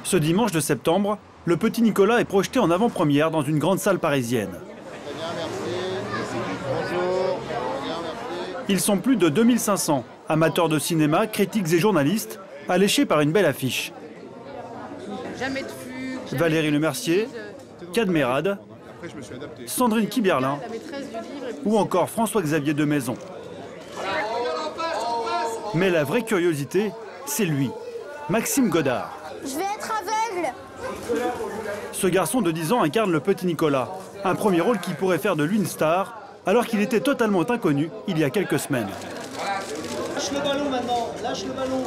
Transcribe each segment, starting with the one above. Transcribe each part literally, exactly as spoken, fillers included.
Ce dimanche de septembre, le petit Nicolas est projeté en avant-première dans une grande salle parisienne. Ils sont plus de deux mille cinq cents, amateurs de cinéma, critiques et journalistes, alléchés par une belle affiche. Jamais de fugue, Valérie Lemercier, Cadmerade, Sandrine Kiberlin ou encore François-Xavier de Maison. Mais la vraie curiosité, c'est lui, Maxime Godard. Je vais être aveugle. Ce garçon de dix ans incarne le petit Nicolas, un premier rôle qui pourrait faire de lui une star, alors qu'il était totalement inconnu il y a quelques semaines. Lâche le ballon maintenant, lâche le ballon.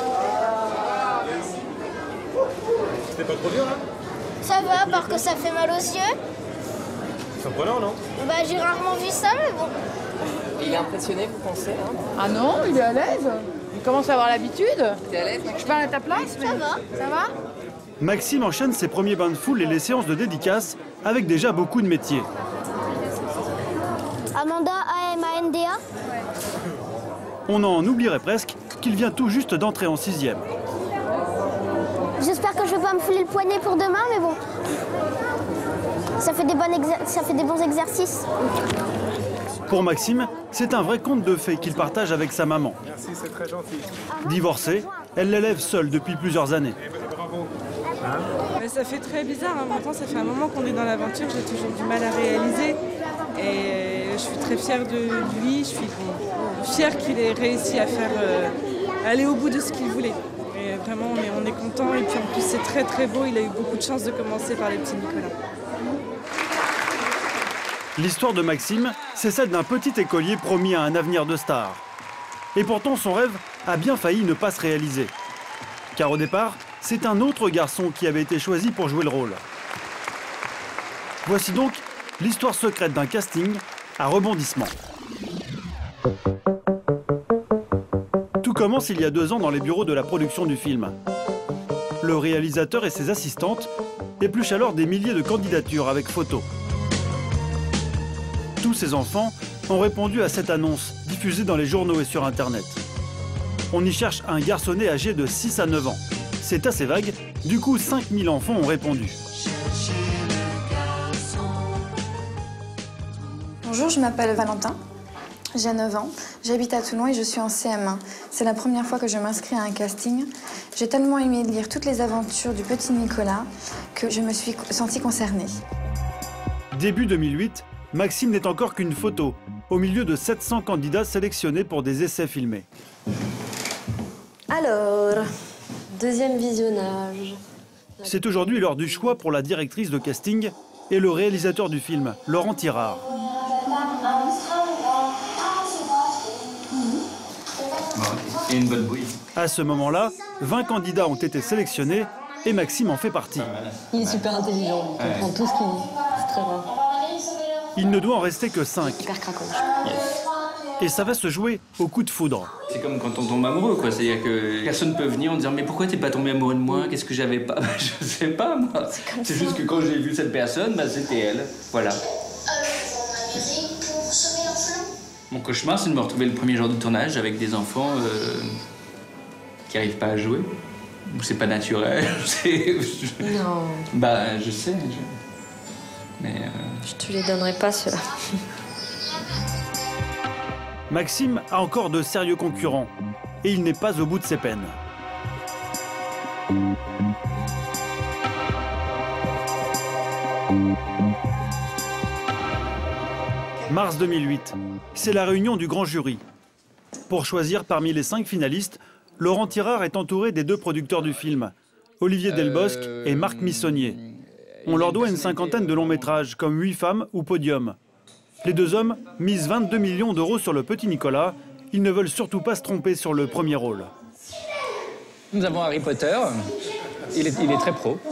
C'était pas trop dur là? Ça va, à part que ça fait mal aux yeux. C'est surprenant, non? Bah j'ai rarement vu ça, mais bon. Il est impressionné, vous pensez hein? Ah non, il est à l'aise. Il commence à avoir l'habitude. Il est à l'aise? Je parle à ta place, mais... Ça va. Ça va? Maxime enchaîne ses premiers bains de foule et les séances de dédicaces avec déjà beaucoup de métiers. Amanda, A M A N D A. On en oublierait presque qu'il vient tout juste d'entrer en sixième. J'espère que je vais pas me fouler le poignet pour demain, mais bon. Ça fait des, bonnes exer- ça fait des bons exercices. Pour Maxime, c'est un vrai conte de fées qu'il partage avec sa maman. Merci, c'est très gentil. Divorcée, elle l'élève seule depuis plusieurs années. Bravo. Mais ça fait très bizarre, hein. Maintenant ça fait un moment qu'on est dans l'aventure, j'ai toujours du mal à réaliser. Et je suis très fière de lui, je suis fière qu'il ait réussi à faire euh, aller au bout de ce qu'il voulait. Et vraiment, on est, on est content. Et puis en plus, c'est très très beau. Il a eu beaucoup de chance de commencer par les petits Nicolas. L'histoire de Maxime, c'est celle d'un petit écolier promis à un avenir de star. Et pourtant, son rêve a bien failli ne pas se réaliser. Car au départ, c'est un autre garçon qui avait été choisi pour jouer le rôle. Voici donc l'histoire secrète d'un casting à rebondissement. Tout commence il y a deux ans dans les bureaux de la production du film. Le réalisateur et ses assistantes épluchent alors des milliers de candidatures avec photos. Tous ces enfants ont répondu à cette annonce diffusée dans les journaux et sur Internet. On y cherche un garçonnet âgé de six à neuf ans. C'est assez vague, du coup cinq mille enfants ont répondu. Bonjour, je m'appelle Valentin, j'ai neuf ans, j'habite à Toulon et je suis en C M un. C'est la première fois que je m'inscris à un casting. J'ai tellement aimé lire toutes les aventures du petit Nicolas que je me suis sentie concernée. Début deux mille huit, Maxime n'est encore qu'une photo, au milieu de sept cents candidats sélectionnés pour des essais filmés. Alors, deuxième visionnage. C'est aujourd'hui l'heure du choix pour la directrice de casting et le réalisateur du film, Laurent Tirard. Et une bonne bouille. À ce moment-là, vingt candidats ont été sélectionnés et Maxime en fait partie. Il est super intelligent, il comprend tout ce qu'il dit. C'est très rare. Il ne doit en rester que cinq. Hyper craquant. Et ça va se jouer au coup de foudre. C'est comme quand on tombe amoureux, quoi. C'est-à-dire que personne ne peut venir en disant mais pourquoi t'es pas tombé amoureux de moi? Qu'est-ce que j'avais pas? Je sais pas, moi. C'est juste que quand j'ai vu cette personne, bah, c'était elle. Voilà. Mon cauchemar, c'est de me retrouver le premier jour de tournage avec des enfants euh, qui n'arrivent pas à jouer. Ou c'est pas naturel. Non. Bah, je sais. Je... Mais. Euh... Je te les donnerai pas, ceux-là. Maxime a encore de sérieux concurrents et il n'est pas au bout de ses peines. Mars deux mille huit, c'est la réunion du grand jury. Pour choisir parmi les cinq finalistes, Laurent Tirard est entouré des deux producteurs du film, Olivier Delbosque euh... et Marc Missonnier. On leur doit une cinquantaine de longs métrages, comme Huit femmes ou Podium. Les deux hommes misent vingt-deux millions d'euros sur le petit Nicolas. Ils ne veulent surtout pas se tromper sur le premier rôle. Nous avons Harry Potter. Il est, il est très pro.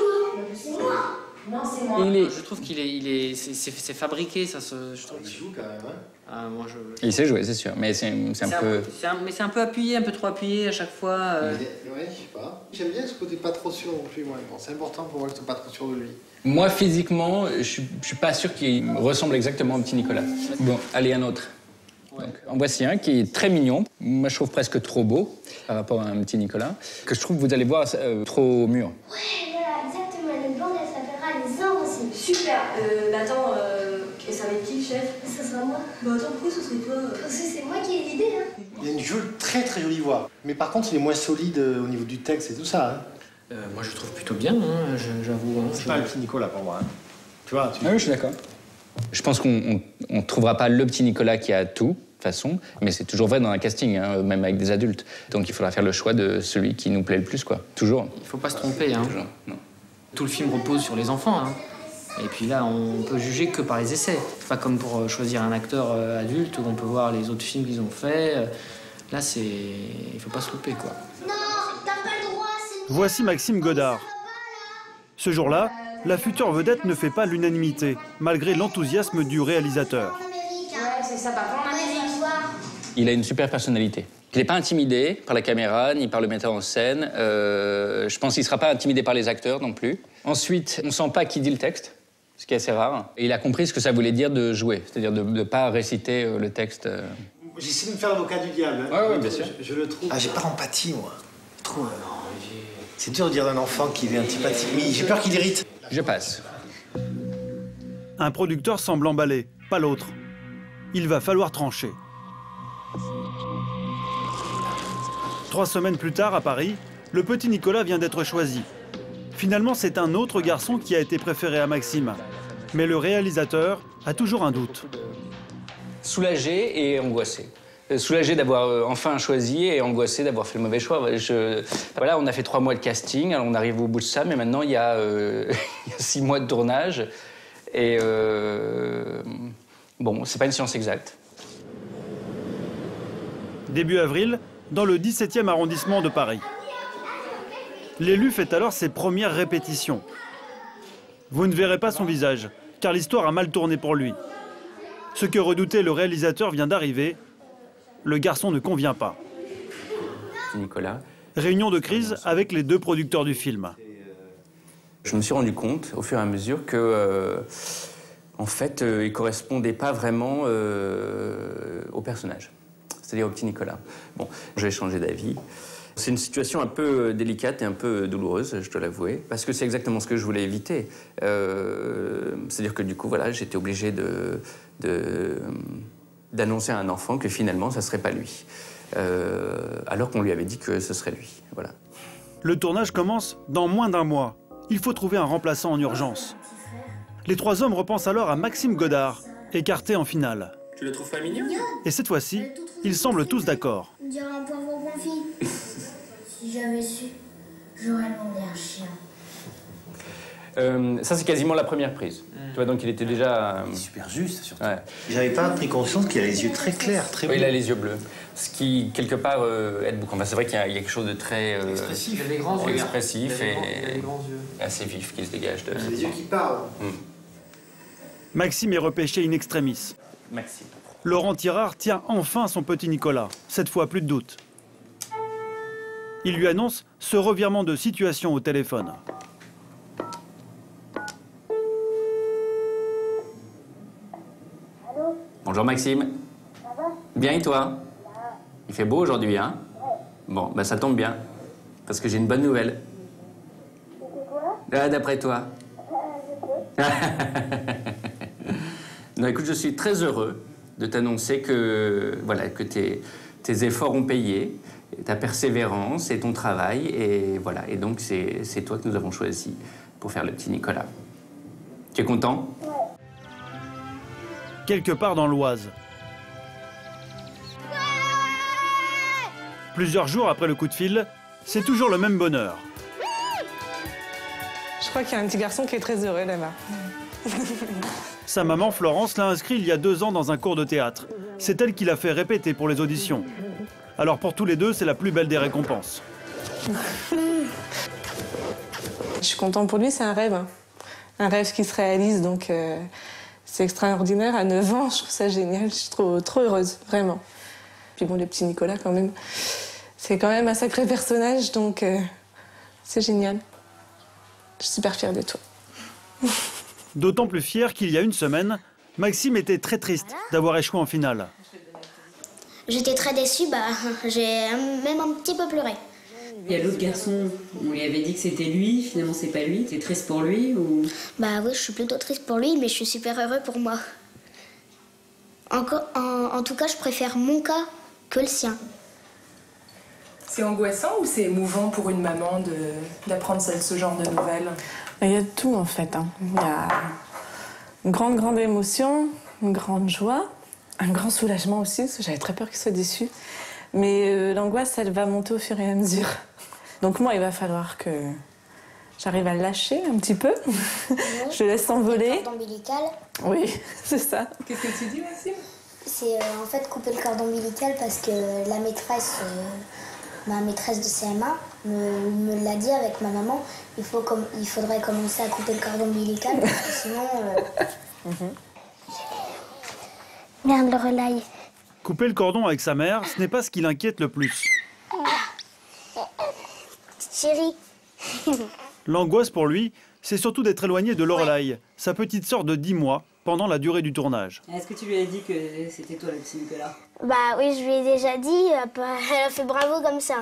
Il est... Je trouve qu'il est, il est, c'est fabriqué, ça se. Je trouve il joue quand même. Hein. Ah, moi je. Il sait jouer, c'est sûr, mais c'est un, un peu. Un, mais c'est un peu appuyé, un peu trop appuyé à chaque fois. Euh... Ouais, je sais pas. J'aime bien ce côté pas trop sûr non plus, moi. Bon, c'est important pour moi que je sois pas trop sûr de lui. Moi, physiquement, je suis, je suis pas sûr qu'il ressemble exactement au petit Nicolas. Bon, allez, un autre. Donc, en voici un qui est très mignon. Moi, je trouve presque trop beau par rapport à un petit Nicolas, que je trouve, vous allez voir, euh, trop mûr. Ouais, voilà, exactement. La bande, elle s'appellera les Invincibles. Super. Euh, mais attends, euh, et ça va être qui le chef? Ça sera moi. Bah attends, pourquoi ce serait toi? Parce que c'est moi qui ai l'idée, hein. Il a une jolie, très très jolie voix. Mais par contre, il est moins solide euh, au niveau du texte et tout ça. Hein. Euh, moi, je trouve plutôt bien, hein, j'avoue. Hein, c'est pas le petit Nicolas pour moi. Hein. Tu vois, tu... Ah oui, je suis d'accord. Je pense qu'on ne trouvera pas le petit Nicolas qui a tout, de toute façon, mais c'est toujours vrai dans un casting, hein, même avec des adultes. Donc il faudra faire le choix de celui qui nous plaît le plus, quoi. Toujours. Il faut pas se tromper, hein. Toujours, non. Tout le film repose sur les enfants, hein. Et puis là, on peut juger que par les essais. C'est pas comme pour choisir un acteur adulte où on peut voir les autres films qu'ils ont faits. Là, c'est... il faut pas se louper, quoi. Non, t'as pas le droit, c'est... Voici Maxime Godard. Ce jour-là, la future vedette ne fait pas l'unanimité, malgré l'enthousiasme du réalisateur. Ouais, c'est ça, par contre, Il a une super personnalité. Il n'est pas intimidé par la caméra, ni par le metteur en scène. Euh, je pense qu'il ne sera pas intimidé par les acteurs non plus. Ensuite, on ne sent pas qui dit le texte, ce qui est assez rare. Et il a compris ce que ça voulait dire de jouer, c'est-à-dire de ne pas réciter le texte. J'essaie de me faire l'avocat du diable. Hein. Oui, ouais, bien sûr. Je, je le trouve. Ah, j'ai pas empathie, moi. Je trouve. C'est dur de dire d'un enfant qu'il est antipathique. Mais j'ai peur qu'il irrite. Je passe. Un producteur semble emballé, pas l'autre. Il va falloir trancher. Trois semaines plus tard, à Paris, le petit Nicolas vient d'être choisi. Finalement, c'est un autre garçon qui a été préféré à Maxime. Mais le réalisateur a toujours un doute. Soulagé et angoissé. Soulagé d'avoir enfin choisi et angoissé d'avoir fait le mauvais choix. Je... Voilà, on a fait trois mois de casting, alors on arrive au bout de ça, mais maintenant il y a, euh, il y a six mois de tournage. Et euh... bon, c'est pas une science exacte. Début avril, dans le dix-septième arrondissement de Paris. L'élu fait alors ses premières répétitions. Vous ne verrez pas son visage, car l'histoire a mal tourné pour lui. Ce que redoutait le réalisateur vient d'arriver. Le garçon ne convient pas. Nicolas. Réunion de crise avec les deux producteurs du film. Je me suis rendu compte, au fur et à mesure, que, euh, en fait, euh, il ne correspondait pas vraiment euh, au personnage, c'est-à-dire au petit Nicolas. Bon, j'ai changé d'avis. C'est une situation un peu délicate et un peu douloureuse, je dois l'avouer, parce que c'est exactement ce que je voulais éviter. Euh, c'est-à-dire que du coup, voilà, j'étais obligé de, de, d'annoncer à un enfant que finalement, ça ne serait pas lui. Euh, alors qu'on lui avait dit que ce serait lui. Voilà. Le tournage commence dans moins d'un mois. Il faut trouver un remplaçant en urgence. Les trois hommes repensent alors à Maxime Godard, écarté en finale. Tu le trouves pas mignon? Et cette fois-ci, ils semblent tous d'accord. On dirait un poivron confit. Si j'avais su, j'aurais demandé un chien. Euh, ça, c'est quasiment la première prise. Mmh. Tu vois, donc il était déjà... Euh... Il est super juste, surtout. Ouais. J'avais pas pris conscience qu'il a les yeux très clairs, très bleus. Oui, il a les yeux bleus. Ce qui, quelque part, euh, aide beaucoup. Enfin, c'est vrai qu'il y, y a quelque chose de très... Euh, expressif. Il a les grands yeux. Expressif il a les et grands, il a les grands yeux. Assez vif qui se dégage de... Il a les yeux qui parlent. Mmh. Maxime est repêché in extremis. Maxime. Laurent Tirard tient enfin son petit Nicolas. Cette fois, plus de doute. Il lui annonce ce revirement de situation au téléphone. Allô? Bonjour Maxime. Ça va? Bien et toi? Il fait beau aujourd'hui, hein? Ouais. Bon, bah ça tombe bien. Parce que j'ai une bonne nouvelle. C'était quoi? Ah, d'après toi. euh, Non, écoute, je suis très heureux de t'annoncer que, voilà, que tes, tes efforts ont payé, ta persévérance et ton travail. Et voilà, et donc c'est, c'est toi que nous avons choisi pour faire le petit Nicolas. Tu es content? Ouais. Quelque part dans l'Oise. Plusieurs jours après le coup de fil, c'est toujours le même bonheur. Je crois qu'il y a un petit garçon qui est très heureux là-bas. Sa maman, Florence, l'a inscrit il y a deux ans dans un cours de théâtre. C'est elle qui l'a fait répéter pour les auditions. Alors pour tous les deux, c'est la plus belle des récompenses. Je suis contente pour lui, c'est un rêve. Hein. Un rêve qui se réalise, donc euh, c'est extraordinaire. À neuf ans, je trouve ça génial. Je suis trop, trop heureuse, vraiment. Puis bon, le petit Nicolas, quand même, c'est quand même un sacré personnage, donc euh, c'est génial. Je suis super fière de toi. D'autant plus fier qu'il y a une semaine, Maxime était très triste d'avoir échoué en finale. J'étais très déçue, bah, j'ai même un petit peu pleuré. Il y a l'autre garçon, on lui avait dit que c'était lui, finalement c'est pas lui. T'es triste pour lui ou... Bah oui, je suis plutôt triste pour lui, mais je suis super heureux pour moi. Encore, en, en tout cas, je préfère mon cas que le sien. C'est angoissant ou c'est émouvant pour une maman d'apprendre ce, ce genre de nouvelles? Il y a de tout en fait. Hein. Il y a une grande, grande émotion, une grande joie, un grand soulagement aussi, parce que j'avais très peur qu'il soit déçu. Mais euh, l'angoisse, elle va monter au fur et à mesure. Donc moi, il va falloir que j'arrive à le lâcher un petit peu. Oui. Je le laisse s'envoler. Le cordon ombilical. Oui, c'est ça. Qu'est-ce que tu dis, Maxime? C'est euh, en fait couper le cordon ombilical parce que la maîtresse, euh, ma maîtresse de C M A, me, me l'a dit avec ma maman. Il, faut com il faudrait commencer à couper le cordon ombilical parce que sinon... Euh... Mm-hmm. Merde, le relais. Couper le cordon avec sa mère, ce n'est pas ce qui l'inquiète le plus. Chérie. L'angoisse pour lui, c'est surtout d'être éloigné de Lorelai, sa petite sœur de dix mois, pendant la durée du tournage. Est-ce que tu lui as dit que c'était toi le petit Nicolas? Bah oui, je lui ai déjà dit. Elle a fait bravo comme ça.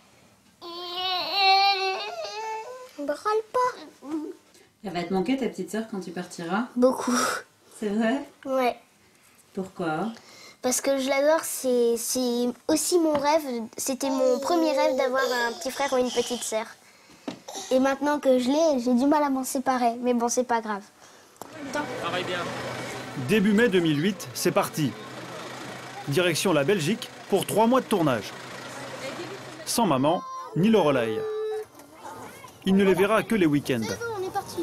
On ne râle pas. Elle va te manquer ta petite sœur quand tu partiras? Beaucoup. C'est vrai? Ouais. Pourquoi? Parce que je l'adore, c'est aussi mon rêve. C'était mon premier rêve d'avoir un petit frère ou une petite sœur. Et maintenant que je l'ai, j'ai du mal à m'en séparer. Mais bon, c'est pas grave. Début mai deux mille huit, c'est parti. Direction la Belgique pour trois mois de tournage. Sans maman, ni Lorelai. Il ne les verra que les week-ends. On est parti.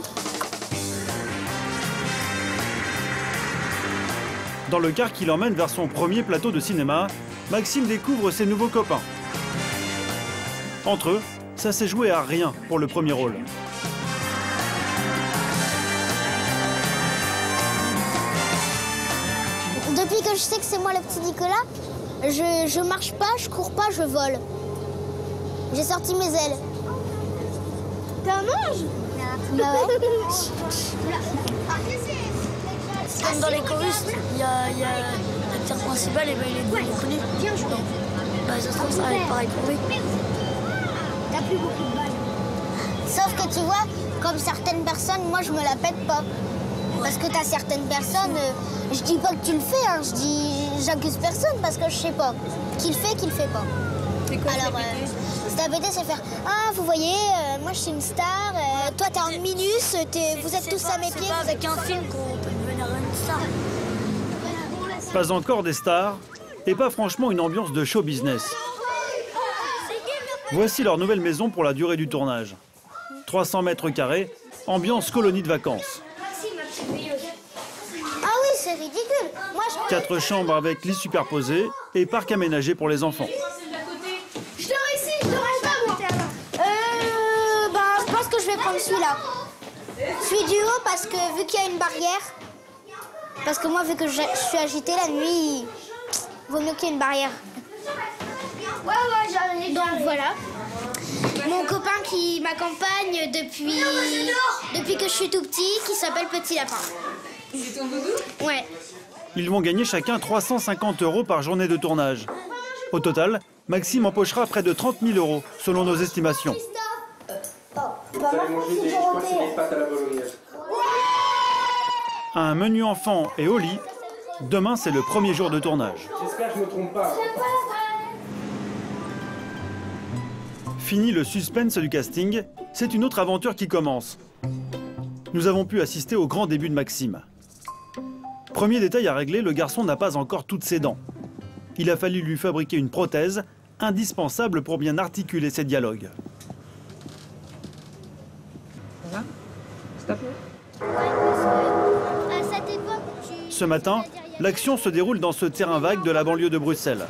Dans le car qui l'emmène vers son premier plateau de cinéma, Maxime découvre ses nouveaux copains. Entre eux, ça s'est joué à rien pour le premier rôle. Depuis que je sais que c'est moi le petit Nicolas, je, je marche pas, je cours pas, je vole. J'ai sorti mes ailes. T'as un ange? Bah ouais. C'est comme dans les chorus, il y a, y a l'acteur principal et ben il est, il est connu. Donc, bah, ça se trouve, ça va être pareil pour lui. T'as plus beaucoup de balles. Sauf que tu vois, comme certaines personnes, moi je me la pète pas. Parce que t'as certaines personnes, euh, je dis pas que tu le fais, hein, je dis, j'accuse personne parce que je sais pas. Qui le fait, qui le fait pas. Quoi, alors, euh, se la péter, c'est faire, ah, vous voyez, euh, moi je suis une star, euh, toi t'es en minus, es, vous êtes tous pas, à mes pieds. C'est pas avec un film qu'on peut devenir une star. Pas encore des stars, et pas franchement une ambiance de show business. Voici leur nouvelle maison pour la durée du tournage. trois cents mètres carrés, ambiance colonie de vacances. Ah oui, c'est ridicule. Moi, je... Quatre chambres avec lits superposés et parc aménagé pour les enfants. Je dors ici, je dors pas, moi. Euh, bah, je pense que je vais prendre celui-là. Celui du haut parce que vu qu'il y a une barrière, parce que moi, vu que je, je suis agitée la nuit, il vaut mieux qu'il y ait une barrière. Ouais, ouais, j'en ai. Donc voilà. Mon copain qui m'accompagne depuis, depuis que je suis tout petit, qui s'appelle Petit Lapin. C'est ton doudou? Ouais. Ils vont gagner chacun trois cent cinquante euros par journée de tournage. Au total, Maxime empochera près de trente mille euros, selon nos estimations. Vous allez manger des, je crois que c'est des pâtes à la bolognaise. Un menu enfant et au lit, demain c'est le premier jour de tournage. J'espère que je ne me trompe pas. Fini le suspense du casting, c'est une autre aventure qui commence. Nous avons pu assister au grand début de Maxime. Premier détail à régler, le garçon n'a pas encore toutes ses dents. Il a fallu lui fabriquer une prothèse, indispensable pour bien articuler ses dialogues. Ça va? Stop. Ce matin, l'action se déroule dans ce terrain vague de la banlieue de Bruxelles.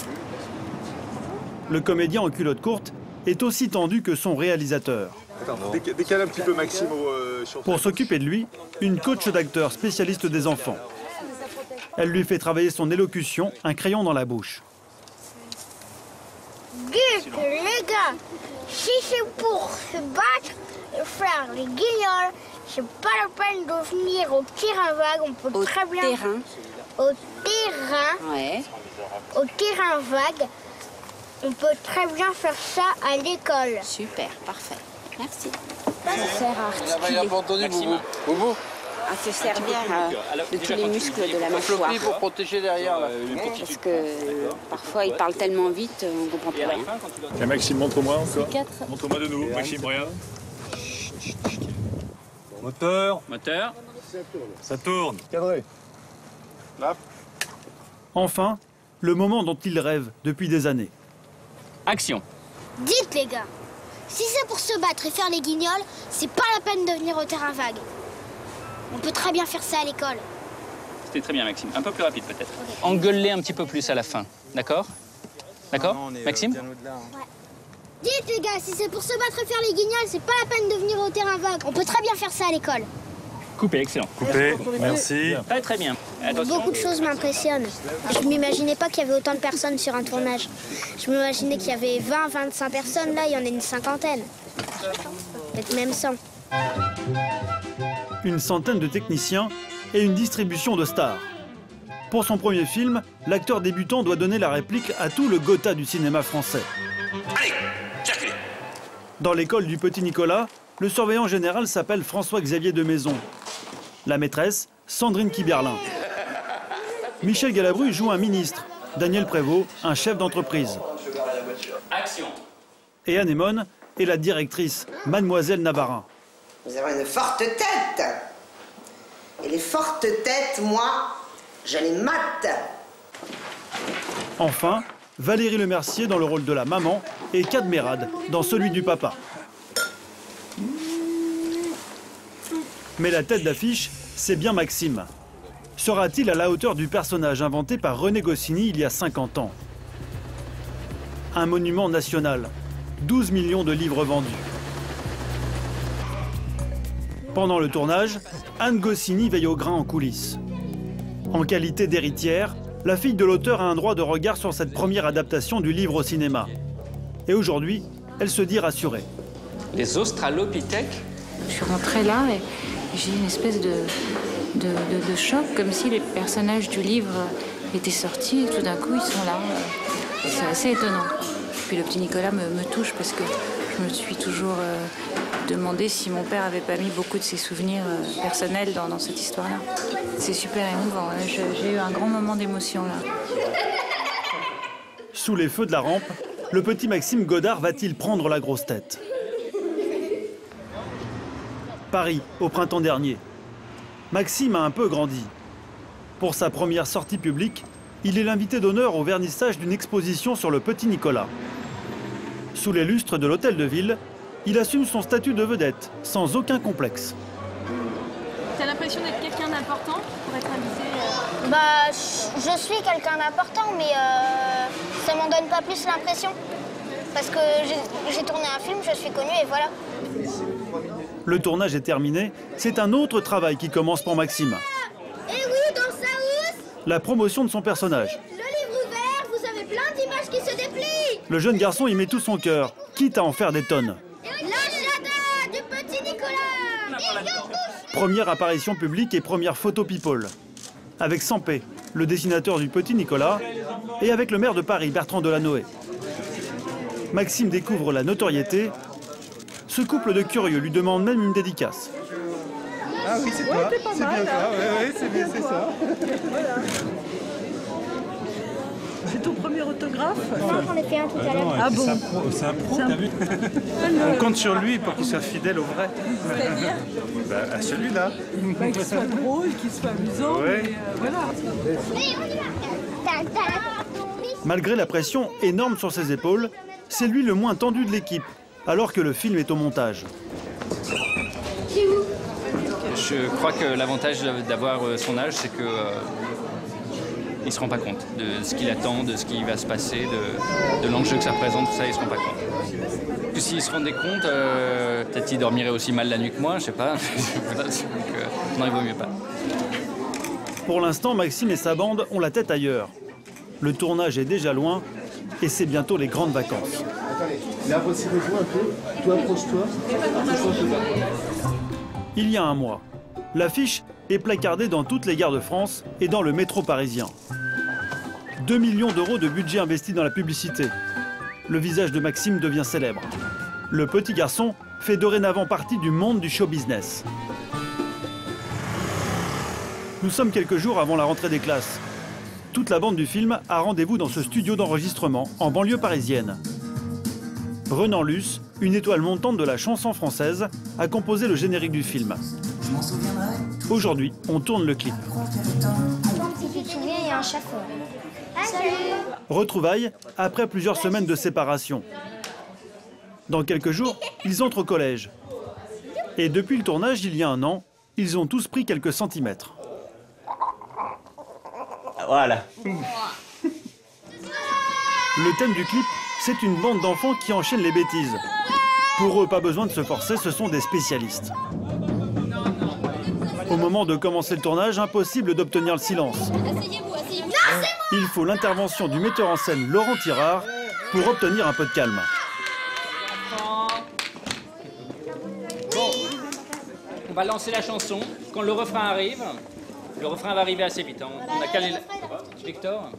Le comédien en culotte courte est aussi tendu que son réalisateur. Attends, décale un petit peu Maxime au, euh, sur... Pour s'occuper de lui, une coach d'acteur spécialiste des enfants. Elle lui fait travailler son élocution, un crayon dans la bouche. Dites, les gars, si c'est pour se battre et faire les guignols, c'est pas la peine de venir au terrain vague, on peut au très bien... terrain au terrain, Ouais. au terrain vague, on peut très bien faire ça à l'école. Super, parfait. Merci. Ça sert à articuler. Maxime. À se servir euh, de tous les muscles de la mâchoire. pour protéger derrière. Là. Parce que euh, parfois il parle tellement vite, on ne comprend plus rien. Tiens, Maxime, montre-moi encore. quatre. Montre-moi de nouveau. Maxime, regarde. Moteur. Moteur. Ça tourne. Cadré. Là. Enfin, le moment dont il rêve depuis des années. Action. Dites les gars, si c'est pour se battre et faire les guignols, c'est pas la peine de venir au terrain vague. On peut très bien faire ça à l'école. C'était très bien, Maxime. Un peu plus rapide, peut-être. Engueule-les un petit peu plus à la fin. D'accord? D'accord, Maxime? Ouais. Dites les gars, si c'est pour se battre et faire les guignols, c'est pas la peine de venir au terrain vague. On peut très bien faire ça à l'école. Coupé, excellent. Coupé, merci. Très très bien. Attention. Beaucoup de choses m'impressionnent. Je m'imaginais pas qu'il y avait autant de personnes sur un tournage. Je m'imaginais qu'il y avait vingt, vingt-cinq personnes. Là, il y en a une cinquantaine. Peut-être même cent. Une centaine de techniciens et une distribution de stars. Pour son premier film, l'acteur débutant doit donner la réplique à tout le Gotha du cinéma français. Allez, circulez. Dans l'école du petit Nicolas, le surveillant général s'appelle François-Xavier de Maison. La maîtresse, Sandrine Kiberlin. Michel Galabru joue un ministre. Daniel Prévost, un chef d'entreprise. Action. Et Anémone est la directrice, Mademoiselle Navarin. Vous avez une forte tête. Et les fortes têtes, moi, je les mate. Enfin, Valérie Lemercier dans le rôle de la maman et Cadmerade dans celui du papa. Mais la tête d'affiche, c'est bien Maxime. Sera-t-il à la hauteur du personnage inventé par René Goscinny il y a cinquante ans? Un monument national, douze millions de livres vendus. Pendant le tournage, Anne Goscinny veille au grain en coulisses. En qualité d'héritière, la fille de l'auteur a un droit de regard sur cette première adaptation du livre au cinéma. Et aujourd'hui, elle se dit rassurée. Les australopithèques? Je suis rentrée là et j'ai eu une espèce de, de, de, de choc, comme si les personnages du livre étaient sortis et tout d'un coup ils sont là. C'est assez étonnant. Puis le petit Nicolas me, me touche parce que je me suis toujours euh, demandé si mon père avait pas mis beaucoup de ses souvenirs euh, personnels dans, dans cette histoire-là. C'est super émouvant. J'ai eu un grand moment d'émotion là. Sous les feux de la rampe, le petit Maxime Godard va-t-il prendre la grosse tête? Paris, au printemps dernier. Maxime a un peu grandi. Pour sa première sortie publique, il est l'invité d'honneur au vernissage d'une exposition sur le petit Nicolas. Sous les lustres de l'hôtel de ville, il assume son statut de vedette, sans aucun complexe. T'as l'impression d'être quelqu'un d'important pour être invité euh... Bah, je suis quelqu'un d'important, mais euh, ça m'en donne pas plus l'impression. Parce que j'ai tourné un film, je suis connue et voilà. Le tournage est terminé, c'est un autre travail qui commence pour Maxime. Et oui, dans sa housse, la promotion de son personnage. le livre ouvert, vous avez plein d'images qui se déplient. Le jeune garçon y met tout son cœur, quitte à en faire des tonnes. La Jada du petit Nicolas. Première apparition publique et première photo people. Avec Sampé, le dessinateur du petit Nicolas, et avec le maire de Paris, Bertrand Delanoë. Maxime découvre la notoriété. Ce couple de curieux lui demande même une dédicace. Ah oui, c'est toi. Ouais, c'est bien ça. Ouais, ouais, c'est c'est ça. Voilà. C'est ton premier autographe? Moi, j'en ai fait un tout à l'heure. Ah bon? C'est un pro, t'as vu? On compte sur lui pour qu'il soit fidèle au vrai. C'est-à-dire? Bah, à celui-là. Bah, qu'il soit drôle, qu'il soit amusant, Ouais. mais euh, voilà. Malgré la pression énorme sur ses épaules, c'est lui le moins tendu de l'équipe, alors que le film est au montage. Je crois que l'avantage d'avoir son âge, c'est que euh, il se rend pas compte de ce qu'il attend, de ce qui va se passer, de, de l'enjeu que ça représente, tout ça, il se rend pas compte. Que s'il se rendait compte, euh, peut-être il dormirait aussi mal la nuit que moi, je sais pas. Voilà, donc, euh, non, il vaut mieux pas. Pour l'instant, Maxime et sa bande ont la tête ailleurs. Le tournage est déjà loin et c'est bientôt les grandes vacances. Là, retirez-vous un peu. Toi, approche-toi. Il y a un mois, l'affiche est placardé dans toutes les gares de France et dans le métro parisien. deux millions d'euros de budget investi dans la publicité. Le visage de Maxime devient célèbre. Le petit garçon fait dorénavant partie du monde du show business. Nous sommes quelques jours avant la rentrée des classes. Toute la bande du film a rendez-vous dans ce studio d'enregistrement en banlieue parisienne. Renan Luce, une étoile montante de la chanson française, a composé le générique du film. Aujourd'hui, on tourne le clip. Si tu te souviens, il y a un chat fort. Salut. Retrouvailles après plusieurs semaines de séparation. Dans quelques jours, ils entrent au collège. Et depuis le tournage, il y a un an, ils ont tous pris quelques centimètres. Voilà. Le thème du clip, c'est une bande d'enfants qui enchaînent les bêtises. Pour eux, pas besoin de se forcer, ce sont des spécialistes. Au moment de commencer le tournage, impossible d'obtenir le silence. Il faut l'intervention du metteur en scène Laurent Tirard pour obtenir un peu de calme. Bon, on va lancer la chanson. Quand le refrain arrive, le refrain va arriver assez vite. Hein. On a calé... Victor.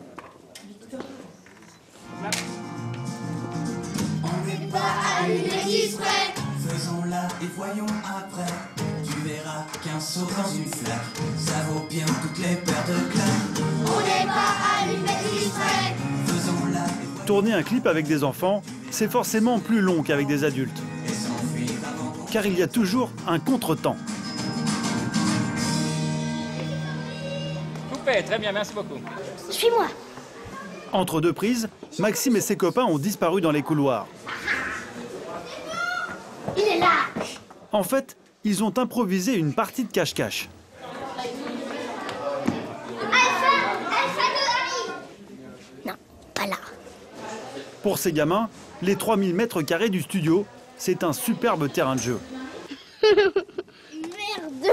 On n'est pas allumés discrets. Faisons-la et voyons après. Tu verras qu'un saut dans une flaque, ça vaut bien toutes les paires de claques. On n'est pas allumés discrets. Faisons-la. Tourner un clip avec des enfants, c'est forcément plus long qu'avec des adultes. Car il y a toujours un contretemps. Coupé, très bien, merci beaucoup. Suis-moi. Entre deux prises, Maxime et ses copains ont disparu dans les couloirs. Il est là. En fait, ils ont improvisé une partie de cache-cache. Non, pas là. Pour ces gamins, les trois mille mètres carrés du studio, c'est un superbe terrain de jeu. Merde.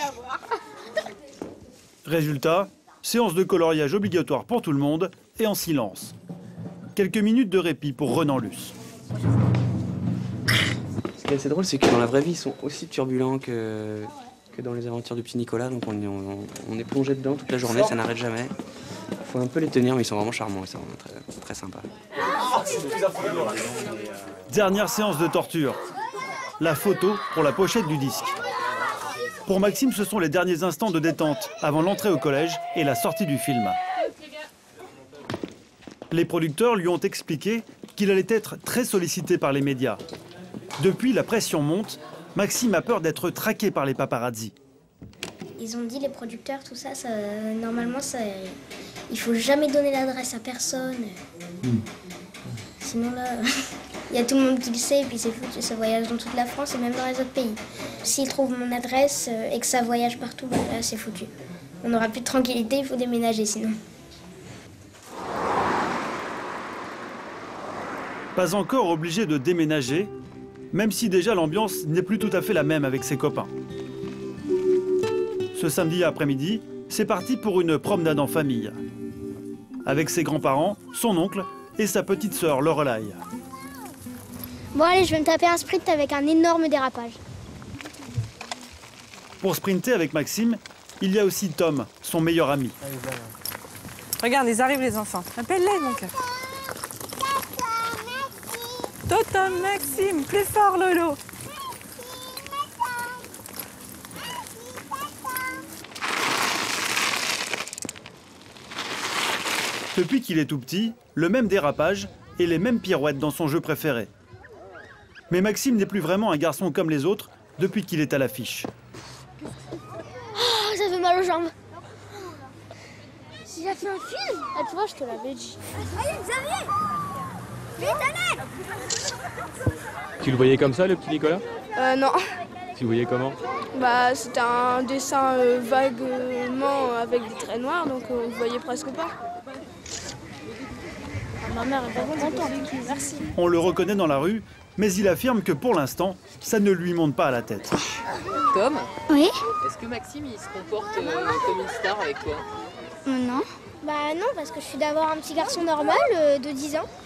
Résultat, séance de coloriage obligatoire pour tout le monde et en silence. Quelques minutes de répit pour Renan Luce. Ce qui est assez drôle, c'est que dans la vraie vie, ils sont aussi turbulents que, que dans les aventures du petit Nicolas. Donc on, on, on est plongé dedans toute la journée, ça n'arrête jamais. Il faut un peu les tenir, mais ils sont vraiment charmants, ils sont vraiment très, très sympas. Dernière séance de torture. La photo pour la pochette du disque. Pour Maxime, ce sont les derniers instants de détente avant l'entrée au collège et la sortie du film. Les producteurs lui ont expliqué qu'il allait être très sollicité par les médias. Depuis, la pression monte. Maxime a peur d'être traqué par les paparazzi. Ils ont dit, les producteurs, tout ça, ça normalement, ça, il faut jamais donner l'adresse à personne. Mm. Sinon, là, il y a tout le monde qui le sait, et puis c'est foutu, ça voyage dans toute la France et même dans les autres pays. S'ils trouvent mon adresse et que ça voyage partout, bah, là, c'est foutu. On n'aura plus de tranquillité, il faut déménager sinon. Pas encore obligé de déménager, même si déjà l'ambiance n'est plus tout à fait la même avec ses copains. Ce samedi après-midi, c'est parti pour une promenade en famille. Avec ses grands-parents, son oncle et sa petite sœur Lorelai. Bon allez, je vais me taper un sprint avec un énorme dérapage. Pour sprinter avec Maxime, il y a aussi Tom, son meilleur ami. Regarde, ils arrivent les enfants. Appelle-les donc. Totem, Maxime, plus fort Lolo. Depuis qu'il est tout petit, le même dérapage et les mêmes pirouettes dans son jeu préféré. Mais Maxime n'est plus vraiment un garçon comme les autres depuis qu'il est à l'affiche. Oh, ça fait mal aux jambes. Si j'ai fait un film, ah, tu vois, je te l'avais dit. Allez, Xavier! Vite, allez! Tu le voyais comme ça, le petit Nicolas? Euh, non. Tu le voyais comment? Bah, c'était un dessin euh, vaguement avec des traits noirs, donc euh, on le voyait presque pas. Ma mère est vraiment contente. Merci. On le reconnaît dans la rue, mais il affirme que pour l'instant, ça ne lui monte pas à la tête. Tom? Oui? Est-ce que Maxime, il se comporte euh, comme une star avec toi? euh, Non. Bah non, parce que je suis d'avoir un petit garçon normal euh, de dix ans.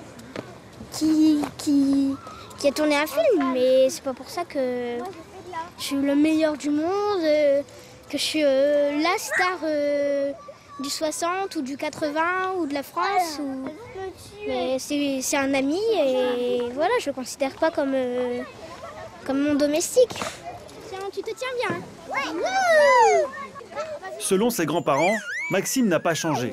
Qui, qui, qui a tourné un film, mais c'est pas pour ça que je suis le meilleur du monde, euh, que je suis euh, la star euh, du soixante ou du quatre-vingts ou de la France. Ou... Mais c'est, c'est un ami et voilà, je le considère pas comme, euh, comme mon domestique. Tiens, tu te tiens bien. Ouais. Selon ses grands-parents, Maxime n'a pas changé.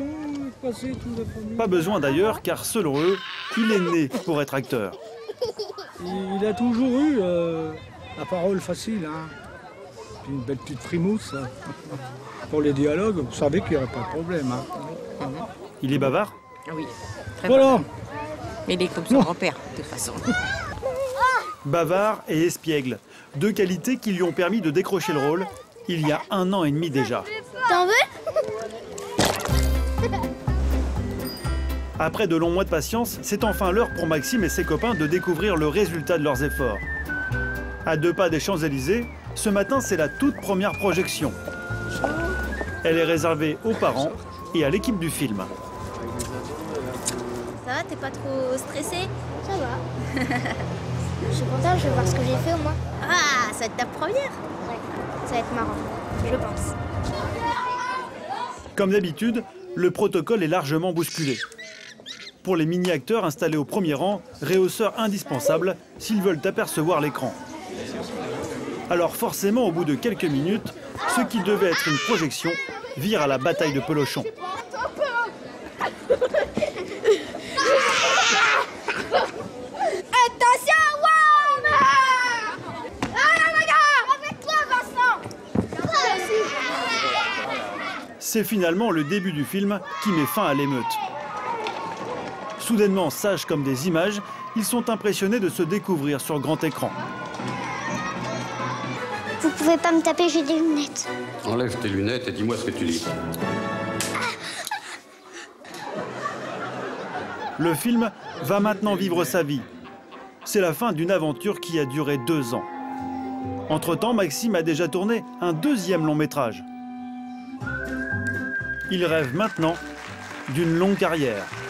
Pas besoin d'ailleurs, car selon eux, il est né pour être acteur. Il a toujours eu euh, la parole facile, hein. Puis une belle petite frimousse. Hein. Pour les dialogues, vous savez qu'il n'y aurait pas de problème. Hein. Il est bavard? Oui, très voilà. bavard. Mais il est comme son grand-père, de toute façon. Bavard et espiègle, deux qualités qui lui ont permis de décrocher le rôle il y a un an et demi déjà. T'en veux? Après de longs mois de patience, c'est enfin l'heure pour Maxime et ses copains de découvrir le résultat de leurs efforts. À deux pas des Champs-Élysées, ce matin, c'est la toute première projection. Elle est réservée aux parents et à l'équipe du film. Ça va, t'es pas trop stressé? Ça va. Je suis contente, je vais voir ce que j'ai fait au moins. Ah, ça va être ta première? Ouais, ça va être marrant, je pense. Comme d'habitude, le protocole est largement bousculé. Pour les mini-acteurs installés au premier rang, réhausseurs indispensables s'ils veulent apercevoir l'écran. Alors forcément, au bout de quelques minutes, ce qui devait être une projection vire à la bataille de pelochon. Attention, wow! Ah, regarde! Avec toi, Vincent! C'est finalement le début du film qui met fin à l'émeute. Soudainement sages comme des images, ils sont impressionnés de se découvrir sur grand écran. Vous pouvez pas me taper, j'ai des lunettes. Enlève tes lunettes et dis-moi ce que tu lis. Le film va maintenant vivre sa vie. C'est la fin d'une aventure qui a duré deux ans. Entre-temps, Maxime a déjà tourné un deuxième long métrage. Il rêve maintenant d'une longue carrière.